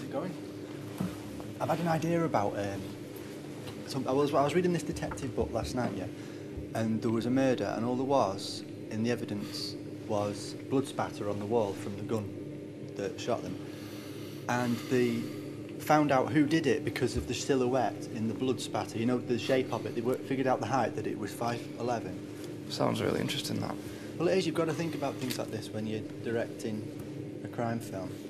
it going? I've had an idea about. I was reading this detective book last night, yeah, and there was a murder, and all there was in the evidence was blood spatter on the wall from the gun that shot them, and they found out who did it because of the silhouette in the blood spatter. You know, the shape of it. They figured out the height, that it was 5'11". Sounds really interesting, that. Well, it is. You've got to think about things like this when you're directing a crime film.